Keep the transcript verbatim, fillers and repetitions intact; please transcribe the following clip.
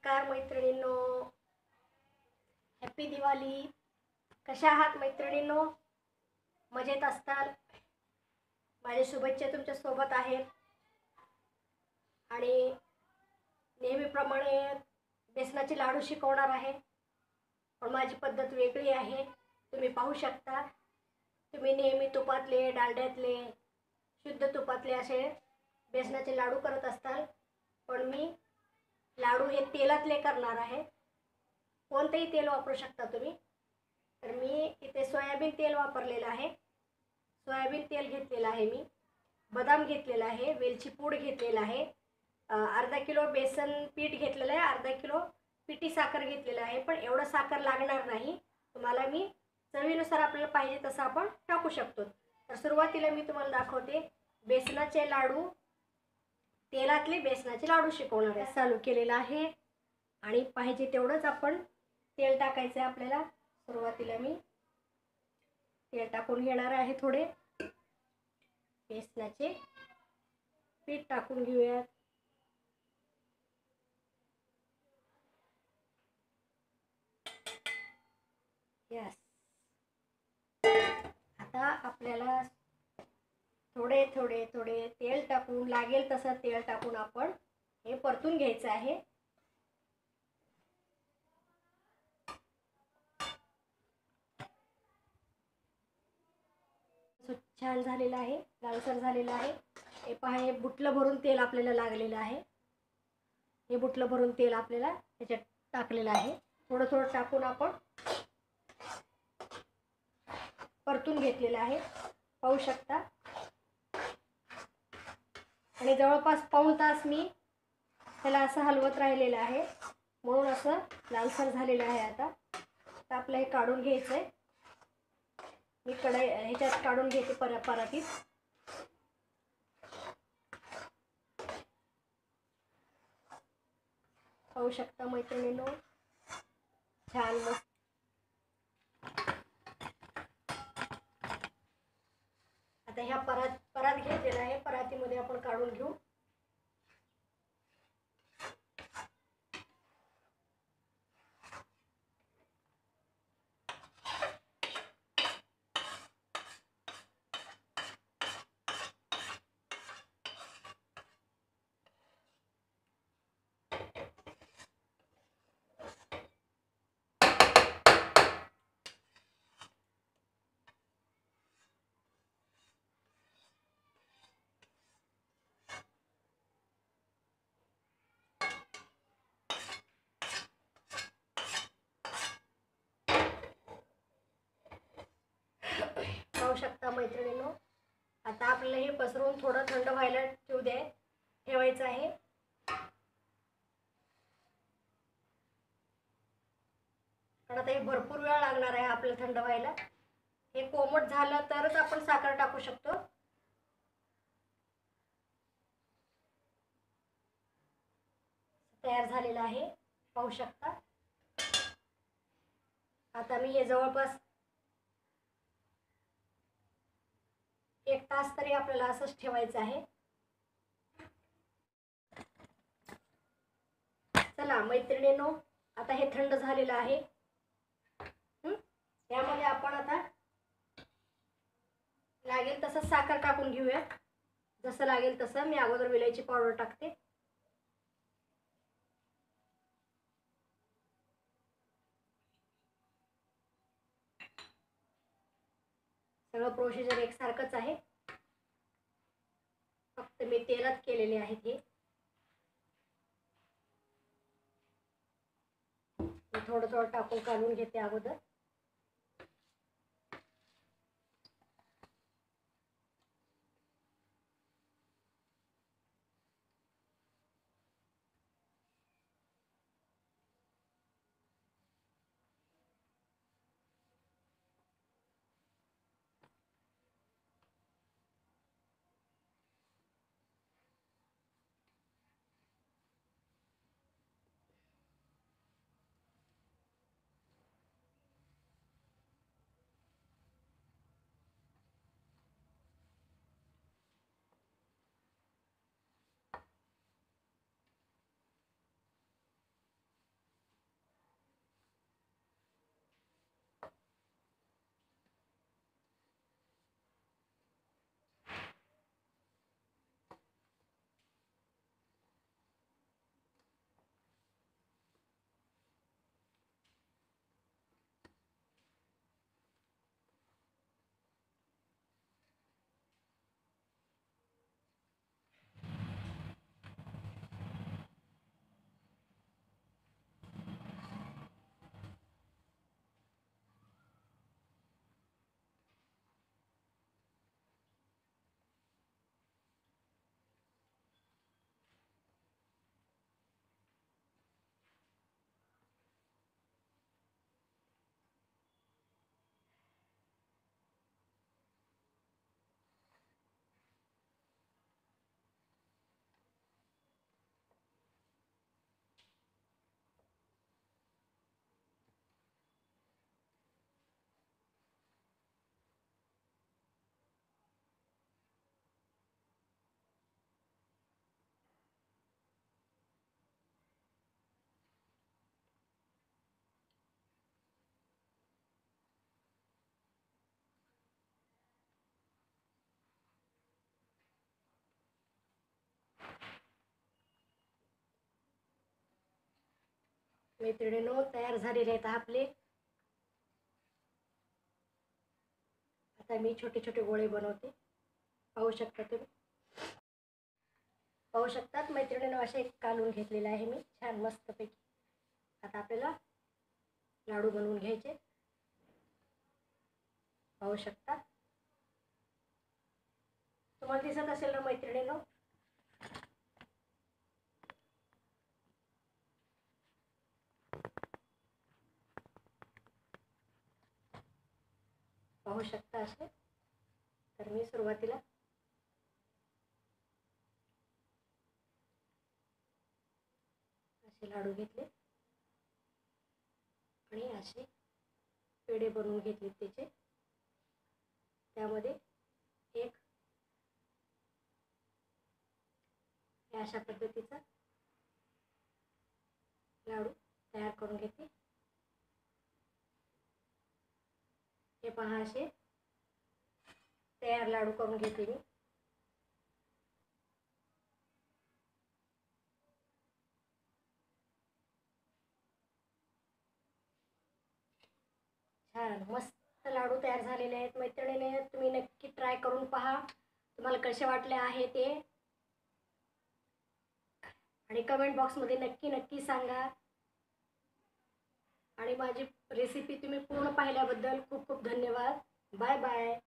नमस्कार मैत्रिणींनो, हॅपी दिवाळी. कशा आहात मैत्रिणींनो? मजेत असताल? माझ्या शुभेच्छा तुमच्या सोबत आहेत. आणि नेहमीप्रमाणे बेसनाचे लाडू शिकवणार आहे, पण माझी पद्धत वेगळी आहे. तुम्ही पाहू शकता. तुम्ही नेहमी तुपातले, डालड्यातले, शुद्ध तुपातले असे बेसनाचे लाडू करत असताल, पण मी लाडू हे तेलातले करणार आहे. कोणतेही तेल वापरू शकता तुम्ही. तर मी इथे सोयाबीन तेल वापरलेलं आहे. सोयाबीन तेल घेतलेलं आहे. मी बदाम घेतलेला आहे, वेलची पूड घेतलेला आहे, अर्धा किलो बेसन पीठ घेतलेलं आहे, अर्धा किलो पिठी साखर घेतलेलं आहे. पण एवढं साखर लागणार नाही तुम्हाला. मी चवीनुसार आपल्याला पाहिजे तसं आपण टाकू शकतो. तर सुरुवातीला मी तुम्हाला दाखवते बेसनाचे लाडू, तेलातले बेसनाचे लाडू शिकवणार आहे. चालू केलेला आहे आणि पाहिजे तेवढंच आपण तेल टाकायचं आहे आपल्याला. सुरुवातीला मी तेल टाकून घेणार आहे. थोडे बेसनाचे पीठ टाकून घेऊयात. यस. आता आपल्याला थोडे थोडे थोडे तेल टाकून, लागेल तसं तेल टाकून आपण हे परतून घ्यायचं आहे. छान झालेलं आहे, लालसर झालेलं आहे. हे पहा, हे बुटलं भरून तेल आपल्याला लागलेलं आहे. हे बुटलं भरून तेल आपल्याला त्याच्यात टाकलेलं आहे. थोडं थोडं टाकून आपण परतून घेतलेलं आहे, पाहू शकता. आणि जवळपास पाऊण तास मी त्याला असं हलवत राहिलेलं आहे, म्हणून असं लालसर झालेलं आहे. आता आता आपलं हे काढून घ्यायचं आहे. मी कढई ह्याच्यात काढून घेते पर परातीत. पाहू शकता मैत्रिणींनो, छान मस्त. आता ह्या परात परात घेतलेला आहे, परातीमध्ये आपण काढून घेऊ. पाहू शकता मैत्रिणींनो. आता आपल्याला हे पसरवून थोडं थंड व्हायला ठेवू द्या ठेवायचं आहे. कारण आता हे भरपूर वेळ लागणार आहे आपल्याला थंड व्हायला. हे कोमट झालं तरच आपण साखर टाकू शकतो. तयार झालेलं आहे, पाहू शकता. आता मी हे जवळपास एक तास तरी आपल्याला असंच ठेवायचं आहे. चला मैत्रिणींनो, आता हे थंड झालेलं आहे. यामध्ये आपण आता लागेल तसं साखर टाकून घेऊया. जसं लागेल तसं. मी अगोदर विलायची पावडर टाकते. सगळं प्रोसिजर एकसारखंच आहे, फक्त मी तेलात केलेले आहेत. हे थोडं थोडं टाकून काढून घेते अगोदर. मैत्रिणींनो, तयार झालेले आहेत आपले. आता मी छोटे छोटे गोळे बनवते. पाहू शकता तुम्ही, पाहू शकतात मैत्रिणींनो, असे काढून घेतलेले आहे मी छान मस्तपैकी. आता आपल्याला लाडू बनवून घ्यायचे. पाहू शकता, तुम्हाला दिसत असेल ना मैत्रिणींनो. पाहू शकता असे. तर मी सुरुवातीला असे लाडू घेतले आणि असे पेढे बनवून घेतले. त्याचे त्यामध्ये एक अशा पद्धतीचा लाडू तयार करून घेते. हे पहा, असे तयार लाडू करून घेते मी. छान मस्त लाडू तयार झालेले आहेत मैत्रिणीने. तुम्ही नक्की ट्राय करून पहा, तुम्हाला कसे वाटले आहे ते, आणि कमेंट बॉक्समध्ये नक्की नक्की सांगा. आणि माझी रेसिपी तुम्ही पूर्ण पाहिल्याबद्दल खूप खूप धन्यवाद. Bye bye.